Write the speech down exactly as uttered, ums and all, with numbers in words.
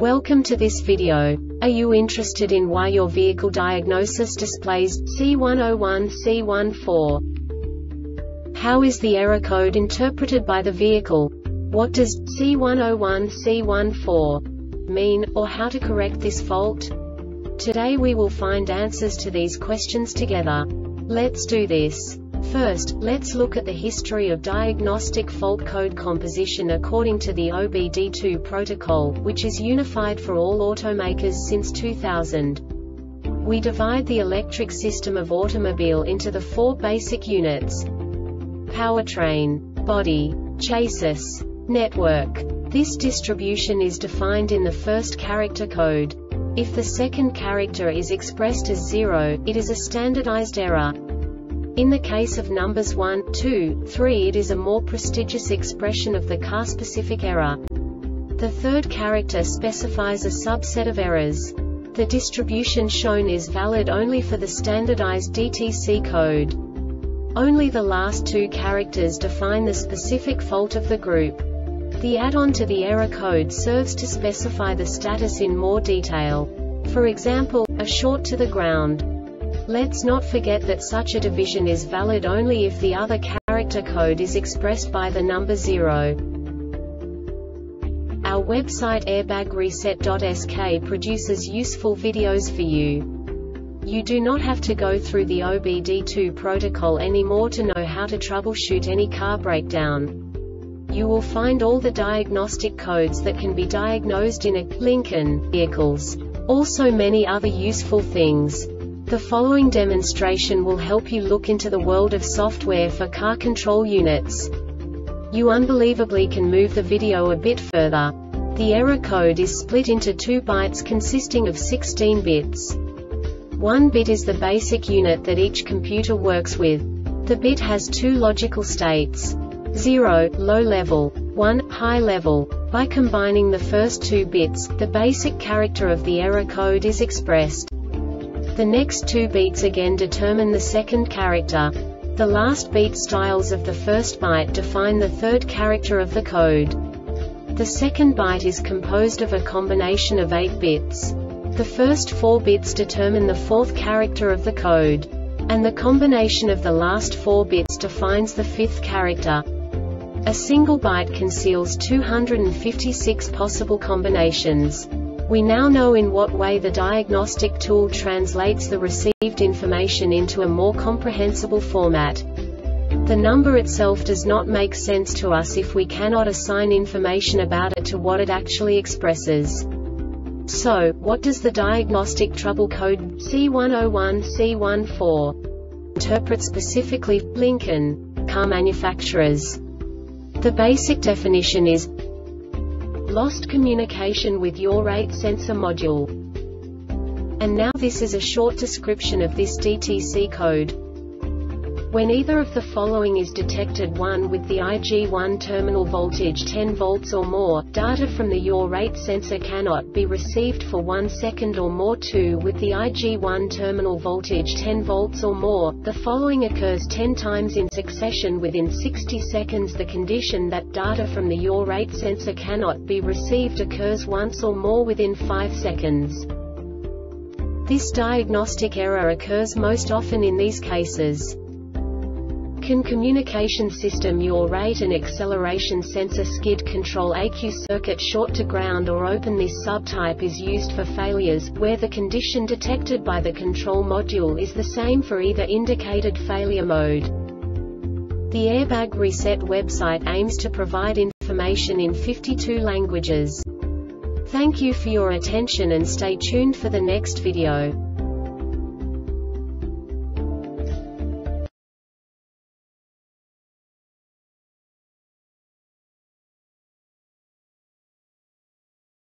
Welcome to this video. Are you interested in why your vehicle diagnosis displays C one zero one C one four? How is the error code interpreted by the vehicle? What does C one zero one C one four mean, or how to correct this fault? Today we will find answers to these questions together. Let's do this. First, let's look at the history of diagnostic fault code composition according to the O B D two protocol, which is unified for all automakers since two thousand. We divide the electric system of automobile into the four basic units: powertrain, body, chassis, network. This distribution is defined in the first character code. If the second character is expressed as zero, it is a standardized error. In the case of numbers one, two, three, it is a more prestigious expression of the car-specific error. The third character specifies a subset of errors. The distribution shown is valid only for the standardized D T C code. Only the last two characters define the specific fault of the group. The add-on to the error code serves to specify the status in more detail. For example, a short to the ground. Let's not forget that such a division is valid only if the other character code is expressed by the number zero. Our website airbag reset dot S K produces useful videos for you. You do not have to go through the O B D two protocol anymore to know how to troubleshoot any car breakdown. You will find all the diagnostic codes that can be diagnosed in a Lincoln vehicles. Also many other useful things. The following demonstration will help you look into the world of software for car control units. You unbelievably can move the video a bit further. The error code is split into two bytes consisting of sixteen bits. One bit is the basic unit that each computer works with. The bit has two logical states: zero, low level, one, high level. By combining the first two bits, the basic character of the error code is expressed. The next two beats again determine the second character. The last beat styles of the first byte define the third character of the code. The second byte is composed of a combination of eight bits. The first four bits determine the fourth character of the code. And the combination of the last four bits defines the fifth character. A single byte conceals two hundred fifty-six possible combinations. We now know in what way the diagnostic tool translates the received information into a more comprehensible format. The number itself does not make sense to us if we cannot assign information about it to what it actually expresses. So, what does the diagnostic trouble code C one zero one C one four interpret specifically for Lincoln car manufacturers? The basic definition is lost communication with yaw rate sensor module. And now this is a short description of this D T C code. When either of the following is detected: one with the I G one terminal voltage ten volts or more, data from the yaw rate sensor cannot be received for one second or more. two with the I G one terminal voltage ten volts or more, the following occurs ten times in succession within sixty seconds. The condition that data from the yaw rate sensor cannot be received occurs once or more within five seconds. This diagnostic error occurs most often in these cases: Can communication system yaw rate and acceleration sensor skid control A Q circuit short to ground or open? This subtype is used for failures, where the condition detected by the control module is the same for either indicated failure mode. The Airbag Reset website aims to provide information in fifty-two languages. Thank you for your attention and stay tuned for the next video.